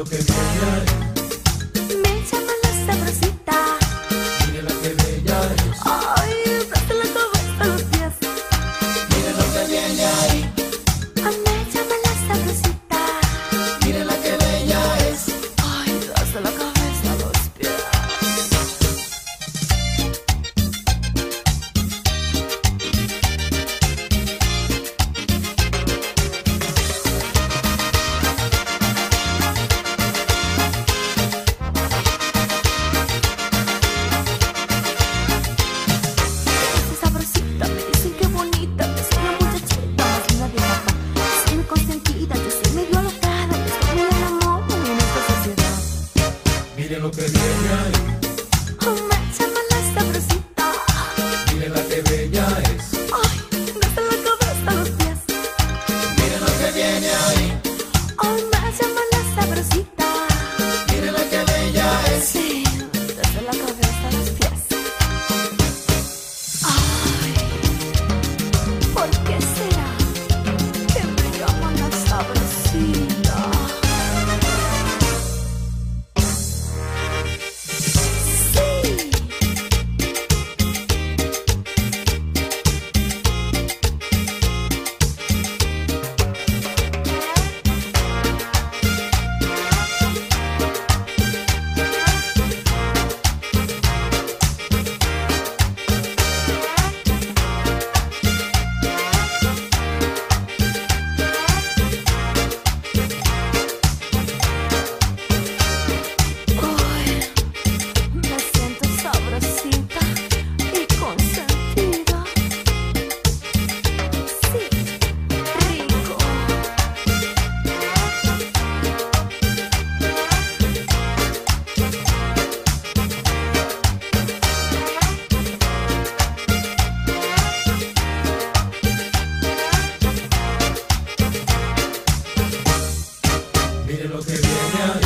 lo que viene ahí. Me llama la sabrosita. Mire la que bella es. Ay, desde la cabeza a los pies. Mire lo que viene ahí. Ay, me llama la sabrosita. Mire la que bella es. Ay, desde la cabeza a los pies. Sabrosita, me dicen que bonita, que soy la muchachita más linda de papá. Soy muy consentida, yo soy medio alocada, que estoy muy enamorada en esta sociedad. Mire lo que viene ahí. Oh, me llama la sabrosita. Mire la que bella es. Ay, desde la cabeza a los pies. Mire lo que viene ahí. Oh, me llama la sabrosita. Mire la que bella es. Sí, desde la cabeza a los pies. Ay, ¿por qué será que me llaman la sabrosita? Sí. Ay, me siento sabrosita y consentida. Sí, rico. Mire lo que viene ahí.